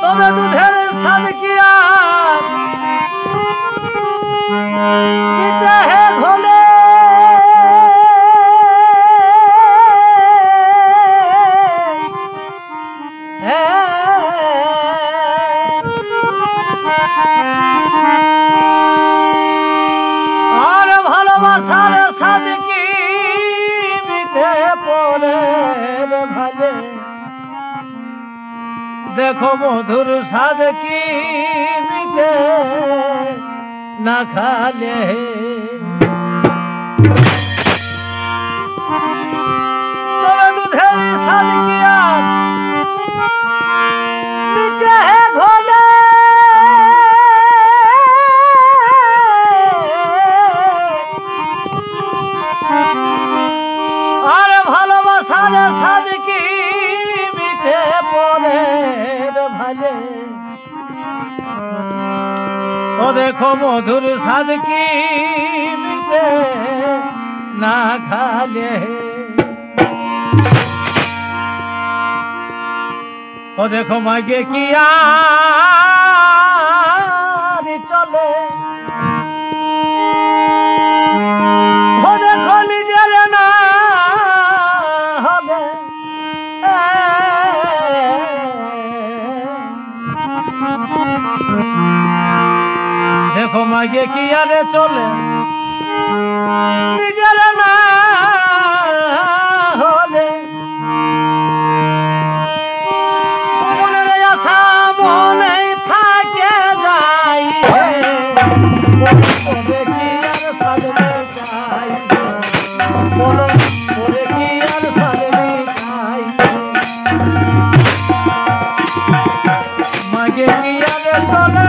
তবে দুধের স্বাদ কি আর মিটে হে ঘোলে আর ভালোবাসার স্বাদ কি মিটে পড়ে ভালে देखो मधुर स्वाद की मिटे ना खाले तोरे दूधेर स्वाद की आज मिटे है घोले अरे भालोबासार स्वाद की मिटे पड़े भाले ओ देखो मधुर स्वाद की मिटे ना खाले ओ देखो मागे किया चले ओ देखो निजेर ना हले देखो मागे की आरे चले निजेर ना होले मনের आशा মনে থাকে যাই ওরে কি আর সাজবে চাই বলো ওরে কি আর সাজবে চাই মাগে কি আরে চলে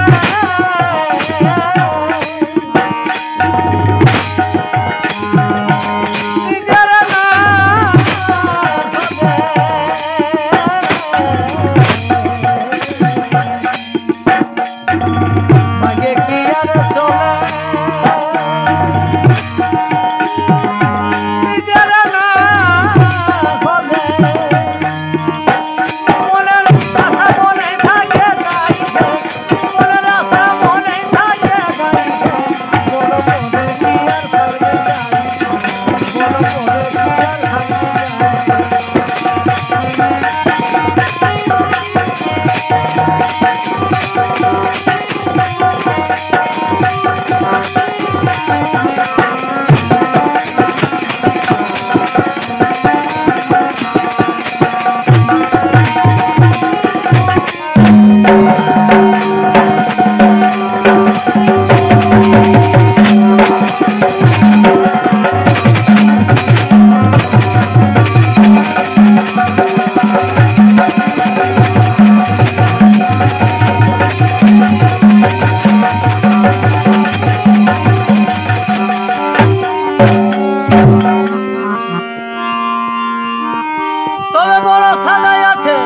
তবে বড় সাদাই আছে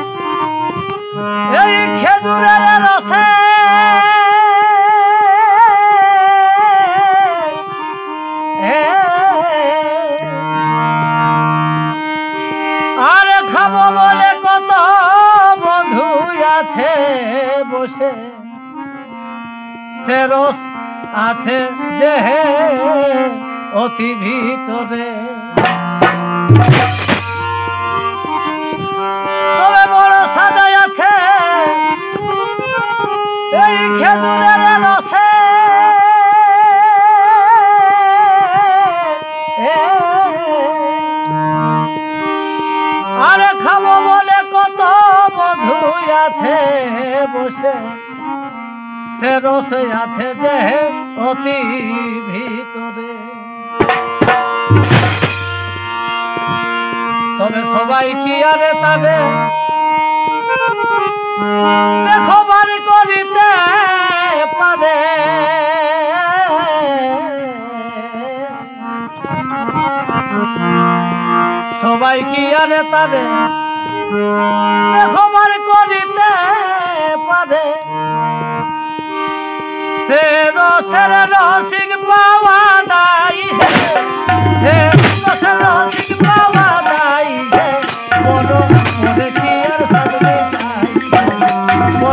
এই খেজুরের রসে আরে খাবো বলে কত বন্ধু আছে বসে সে রস আছে যে অতি ভিতরে তবে বড় সাদাই আছে এই খেজুরের রসে আরে খাবো বলে কত বন্ধু আছে বসে সে রসে আছে যে অতি ভিতরে তবে সবাই কি আরে তারে দেখো বাড়ি করিতে পারে সবাই কি আরে তারে দেখো বাড়ি করিতে পারে সে রসের রসিক পাওয়া যায় সে রসের রসিক পাওয়া যায় বড় মনে কি আর সাজবে চাই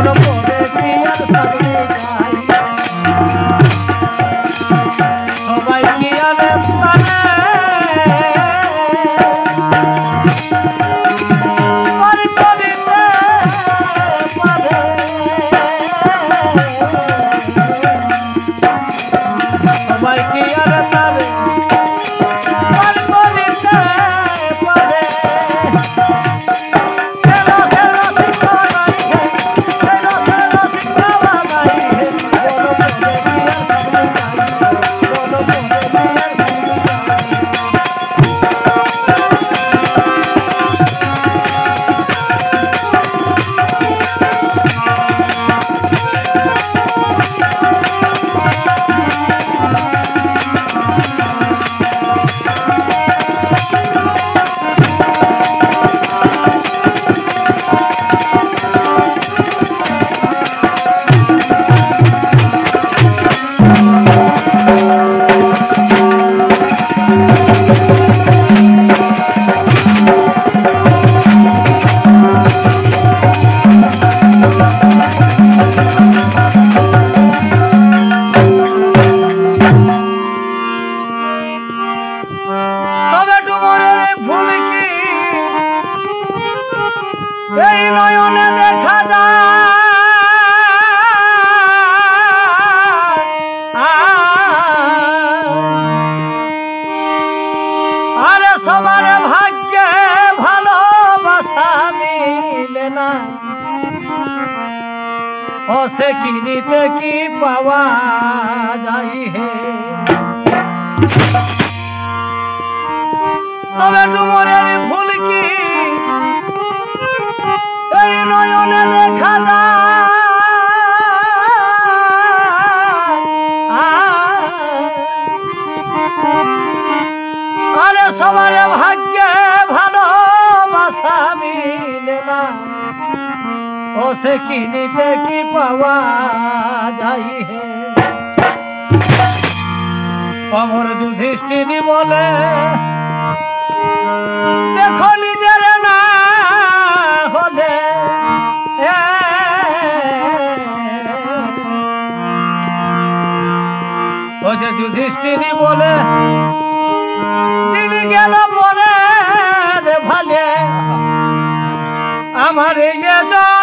নয়নে দেখা যায় আরে সবার ভাগ্যে ভালোবাসা মিলে না ও সে কিনিতে কি পাওয়া যায় হে তবে ডুমরের ফুল কি এই নয়নে দেখা যায় আরে সবার ভাগ্যে ভালোবাসা মিলে না ও সে কিনিতে কি পাওয়া যায় হে অমর যুধিষ্ঠির বলে দেখো নিজের না হলে ও যে যুধিষ্ঠির বলে তিনি গেল পরে ভালে আমার